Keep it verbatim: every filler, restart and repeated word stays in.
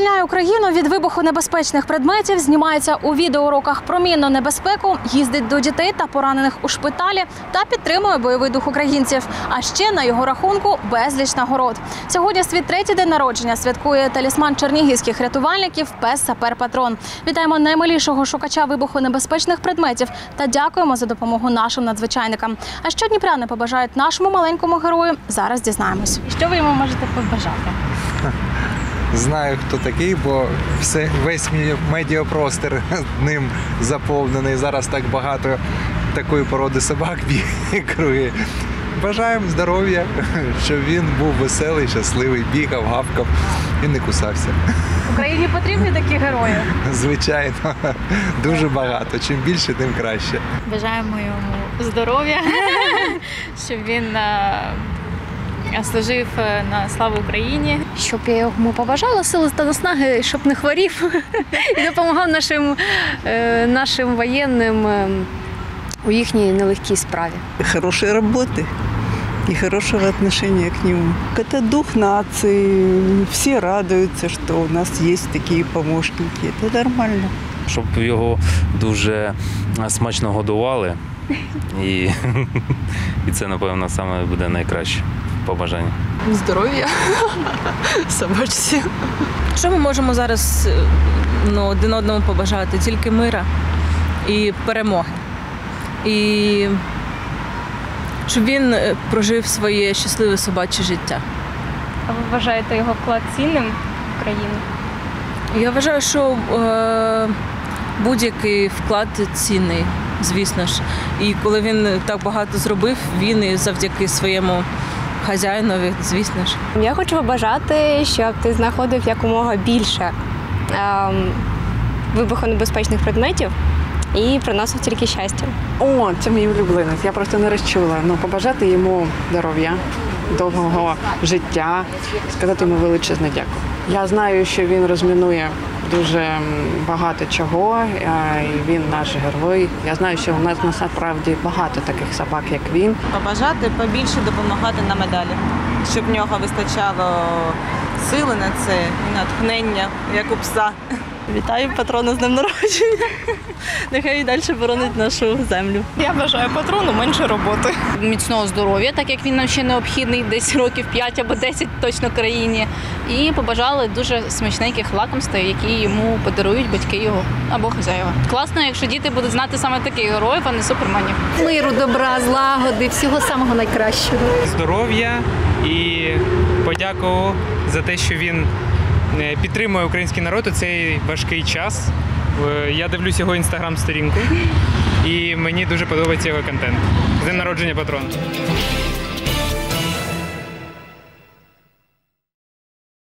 звільняє Україну від вибухонебезпечних предметів, знімається у відеоуроках про мінну небезпеку, їздить до дітей та поранених у шпиталі та підтримує бойовий дух українців. А ще на його рахунку безліч нагород. Сьогодні свій третій день народження святкує талісман чернігівських рятувальників пес Сапер Патрон. Вітаємо наймилішого шукача вибухонебезпечних предметів та дякуємо за допомогу нашим надзвичайникам. А що дніпряни побажають нашому маленькому герою, зараз дізнаємось. Що ви йому можете побажати? Знаю, хто такий, бо все, весь медіапростір ним заповнений. Зараз так багато такої породи собак бігає. Бажаємо здоров'я, щоб він був веселий, щасливий, бігав, гавкав і не кусався. Україні потрібні такі герої? Звичайно, дуже багато. Чим більше, тим краще. Бажаємо йому здоров'я, щоб він служив на славу Україні. Щоб я йому побажала сили та наснаги, щоб не хворів і допомагав нашим, нашим воєнним у їхней нелегкій справе. Хорошей работы и хорошего отношения к нему. Это дух нации. Все радуются, что у нас есть такие помощники. Это нормально. Щоб його дуже смачно годували. І, і це, напевно, саме буде найкраще побажання. Здоров'я, собачці. Що ми можемо зараз ну, один одному побажати? Тільки мира і перемоги. І щоб він прожив своє щасливе собаче життя. А ви вважаєте його вклад цінним в Україну? Я вважаю, що е, будь-який вклад цінний, звісно ж. І коли він так багато зробив, він і завдяки своєму хазяїнові, звісно ж. Я хочу побажати, щоб ти знаходив якомога більше ем, вибухонебезпечних предметів і приносив тільки щастя. О, це мій улюбленець. Я просто не розчула. Ну, побажати йому здоров'я, довгого життя, сказати йому величезне дякую. Я знаю, що він розмінує дуже багато чого, і він наш герой. Я знаю, що у нас насправді багато таких собак, як він. Побажати побільше допомагати на медалі, щоб в нього вистачало сили на це і натхнення, як у пса. Вітаю патрона з днем народження. Нехай і далі боронить нашу землю. Я бажаю патрону менше роботи. Міцного здоров'я, так як він нам ще необхідний, десь років п'ять або десять точно країні. І побажали дуже смачненьких лакомств, які йому подарують батьки його або хазяїва. Класно, якщо діти будуть знати саме таких героїв, а не суперменів. Миру, добра, злагоди, всього самого найкращого. Здоров'я і подяку за те, що він підтримує український народ у цей важкий час. Я дивлюсь його інстаграм-сторінку і мені дуже подобається його контент. З днем народження, патрон!